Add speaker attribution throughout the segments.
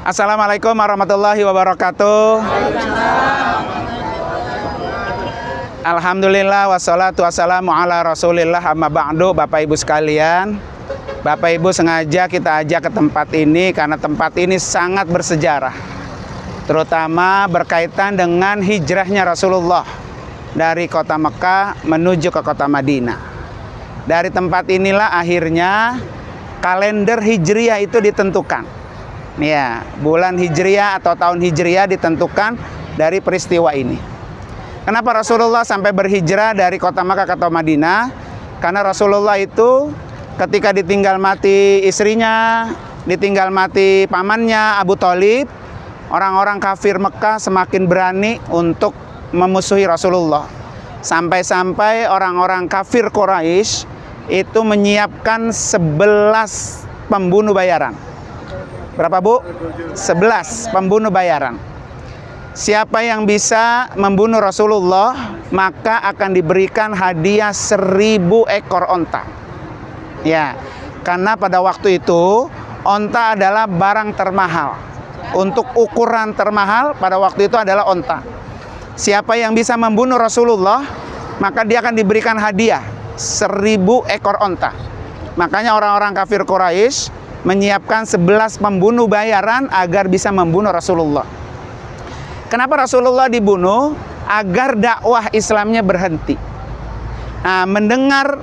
Speaker 1: Assalamualaikum warahmatullahi wabarakatuh. Alhamdulillah wassalatu wassalamu ala rasulillah amma ba'du. Bapak Ibu sekalian, Bapak Ibu sengaja kita ajak ke tempat ini karena tempat ini sangat bersejarah, terutama berkaitan dengan hijrahnya Rasulullah dari kota Mekah menuju ke kota Madinah. Dari tempat inilah akhirnya kalender Hijriyah itu ditentukan. Ya, bulan Hijriyah atau tahun Hijriyah ditentukan dari peristiwa ini. Kenapa Rasulullah sampai berhijrah dari kota Makkah ke kota Madinah? Karena Rasulullah itu ketika ditinggal mati istrinya, ditinggal mati pamannya Abu Thalib, orang-orang kafir Mekah semakin berani untuk memusuhi Rasulullah. Sampai-sampai orang-orang kafir Quraisy itu menyiapkan 11 pembunuh bayaran. Berapa, Bu? 11 pembunuh bayaran. Siapa yang bisa membunuh Rasulullah, maka akan diberikan hadiah 1000 ekor onta. Ya, karena pada waktu itu onta adalah barang termahal. Untuk ukuran termahal pada waktu itu adalah onta. Siapa yang bisa membunuh Rasulullah, maka dia akan diberikan hadiah 1000 ekor onta. Makanya orang-orang kafir Quraisy menyiapkan 11 pembunuh bayaran agar bisa membunuh Rasulullah. Kenapa Rasulullah dibunuh? Agar dakwah Islamnya berhenti. Nah, mendengar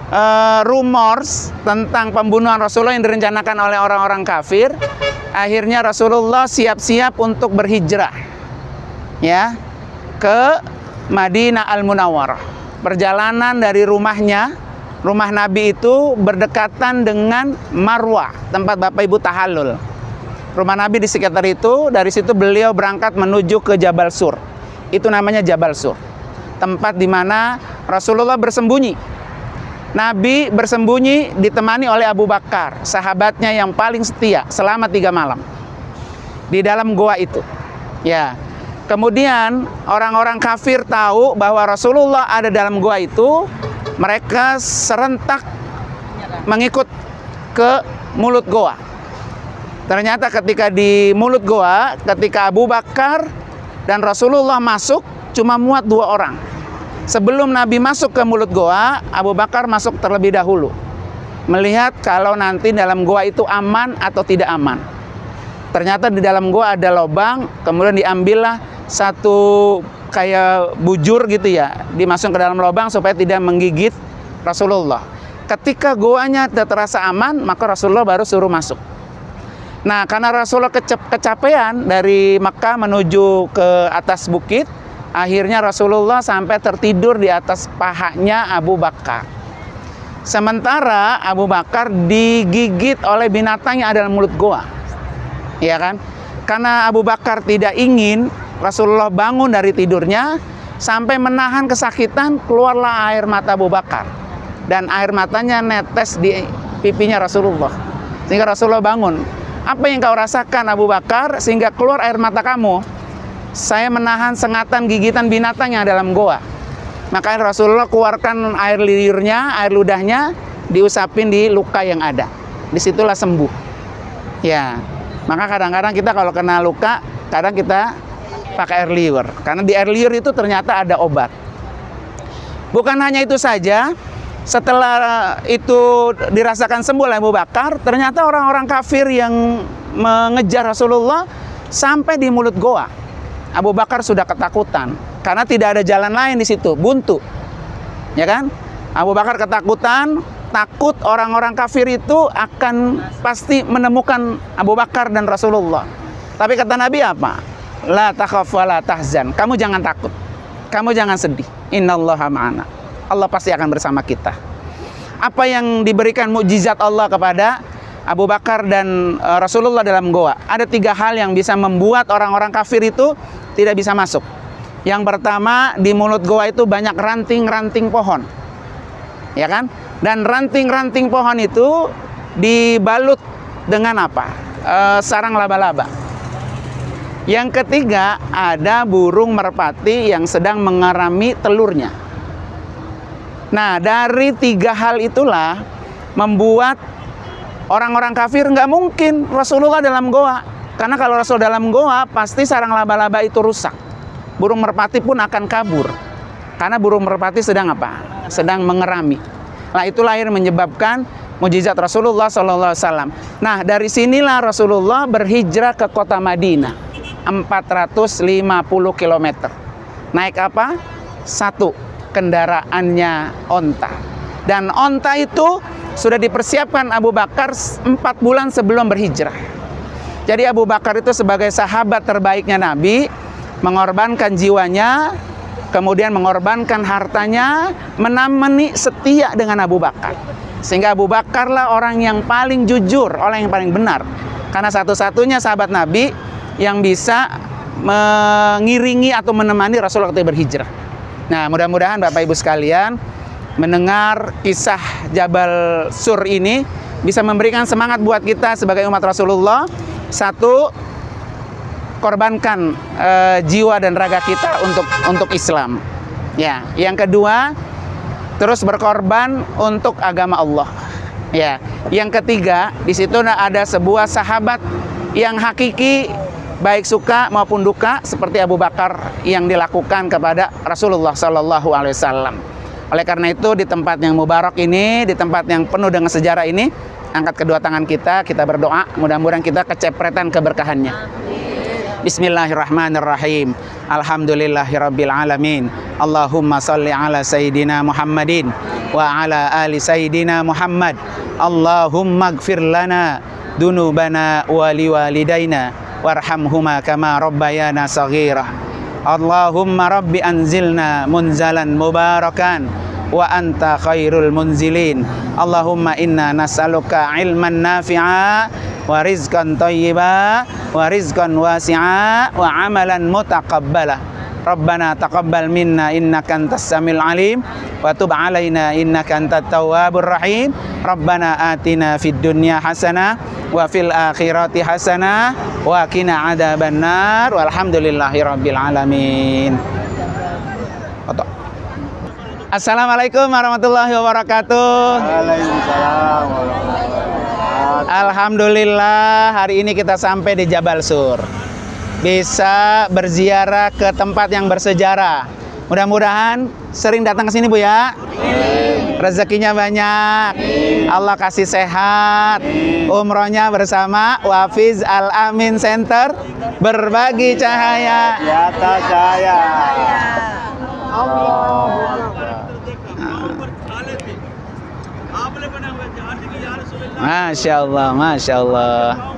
Speaker 1: rumors tentang pembunuhan Rasulullah yang direncanakan oleh orang-orang kafir, akhirnya Rasulullah siap-siap untuk berhijrah, ya, ke Madinah Al-Munawwarah. Perjalanan dari rumahnya, rumah Nabi itu berdekatan dengan Marwah, tempat Bapak Ibu tahallul. Rumah Nabi di sekitar itu, dari situ beliau berangkat menuju ke Jabal Sur. Itu namanya Jabal Sur. Tempat di mana Rasulullah bersembunyi. Nabi bersembunyi ditemani oleh Abu Bakar, sahabatnya yang paling setia selama 3 malam. Di dalam goa itu. Ya. Kemudian orang-orang kafir tahu bahwa Rasulullah ada dalam goa itu. Mereka serentak mengikut ke mulut goa. Ternyata ketika di mulut goa, ketika Abu Bakar dan Rasulullah masuk, cuma muat 2 orang. Sebelum Nabi masuk ke mulut goa, Abu Bakar masuk terlebih dahulu, melihat kalau nanti dalam goa itu aman atau tidak aman. Ternyata di dalam goa ada lubang, kemudian diambillah satu kayak bujur gitu ya, dimasukkan ke dalam lubang supaya tidak menggigit Rasulullah. Ketika goanya tidak terasa aman, maka Rasulullah baru suruh masuk. Nah, karena Rasulullah kecapean dari Mekah menuju ke atas bukit, akhirnya Rasulullah sampai tertidur di atas pahanya Abu Bakar. Sementara Abu Bakar digigit oleh binatang yang ada dalam mulut goa. Ya kan? Karena Abu Bakar tidak ingin Rasulullah bangun dari tidurnya, sampai menahan kesakitan, keluarlah air mata Abu Bakar. Dan air matanya netes di pipinya Rasulullah. Sehingga Rasulullah bangun. Apa yang kau rasakan Abu Bakar sehingga keluar air mata kamu? Saya menahan sengatan gigitan binatang yang dalam goa. Maka Rasulullah keluarkan air liurnya, air ludahnya, diusapin di luka yang ada. Disitulah sembuh. Ya, maka kadang-kadang kita kalau kena luka, kadang kita pakai air liur, karena di air liur itu ternyata ada obat. Bukan hanya itu saja, setelah itu dirasakan sembuh oleh Abu Bakar, ternyata orang-orang kafir yang mengejar Rasulullah sampai di mulut goa. Abu Bakar sudah ketakutan karena tidak ada jalan lain di situ, buntu. Ya kan? Abu Bakar ketakutan, takut orang-orang kafir itu akan pasti menemukan Abu Bakar dan Rasulullah. Tapi kata Nabi apa? La takhaf wa la tahzan. Kamu jangan takut. Kamu jangan sedih. Innallaha ma'ana. Allah pasti akan bersama kita. Apa yang diberikan mukjizat Allah kepada Abu Bakar dan Rasulullah dalam goa? Ada 3 hal yang bisa membuat orang-orang kafir itu tidak bisa masuk. Yang pertama, di mulut goa itu banyak ranting-ranting pohon. Ya kan? Dan ranting-ranting pohon itu dibalut dengan apa? Sarang laba-laba. Yang ketiga, ada burung merpati yang sedang mengerami telurnya. Nah, dari 3 hal itulah membuat orang-orang kafir nggak mungkin Rasulullah dalam goa. Karena kalau Rasul dalam goa, pasti sarang laba-laba itu rusak. Burung merpati pun akan kabur. Karena burung merpati sedang apa? Sedang mengerami. Nah, itulah yang menyebabkan mujizat Rasulullah SAW. Nah, dari sinilah Rasulullah berhijrah ke kota Madinah. 450 km. Naik apa? Satu, kendaraannya onta. Dan onta itu sudah dipersiapkan Abu Bakar 4 bulan sebelum berhijrah. Jadi Abu Bakar itu sebagai sahabat terbaiknya Nabi, mengorbankan jiwanya, kemudian mengorbankan hartanya, menemani setia dengan Abu Bakar. Sehingga Abu Bakarlah orang yang paling jujur, orang yang paling benar. Karena satu-satunya sahabat Nabi yang bisa mengiringi atau menemani Rasulullah ketika berhijrah. Nah, mudah-mudahan Bapak Ibu sekalian mendengar kisah Jabal Sur ini bisa memberikan semangat buat kita sebagai umat Rasulullah. Satu, korbankan jiwa dan raga kita untuk Islam. Ya, yang kedua, terus berkorban untuk agama Allah. Ya, yang ketiga, di situ ada sebuah sahabat yang hakiki, baik suka maupun duka, seperti Abu Bakar yang dilakukan kepada Rasulullah SAW. Oleh karena itu, di tempat yang mubarak ini, di tempat yang penuh dengan sejarah ini, angkat kedua tangan kita berdoa, mudah-mudahan kita kecepretan keberkahannya. Bismillahirrahmanirrahim. Alhamdulillahirabbil alamin. Allahumma shalli ala sayyidina Muhammadin wa ala ali sayyidina Muhammad. Allahumma ighfir lana dunubana wa liwalidaina warhamhuma kama rabbayana saghira. Allahumma rabbi anzilna munzalan mubarakan wa anta khairul munzilin. Allahumma inna nas'aluka ilman nafi'a wa rizqan thayyiba wa rizqan wasi'a wa amalan mutaqabbala. Rabbana taqabbal minna innaka antas samiul alim wa tub alaina innaka antat tawwabur rahim. Rabbana atina fid dunya hasanah wa fil akhirati hasanah wa qina adzabannar. Walhamdulillahirabbil alamin. Assalamualaikum warahmatullahi wabarakatuh.
Speaker 2: Waalaikumsalam warahmatullahi wabarakatuh.
Speaker 1: Alhamdulillah, hari ini kita sampai di Jabal Sur. Bisa berziarah ke tempat yang bersejarah. Mudah-mudahan sering datang ke sini, Bu ya. Rezekinya banyak. Allah kasih sehat. Umrohnya bersama Wafiz Al-Amin Center, berbagi cahaya.
Speaker 2: Di atas cahaya.
Speaker 1: Masya Allah, Masya Allah.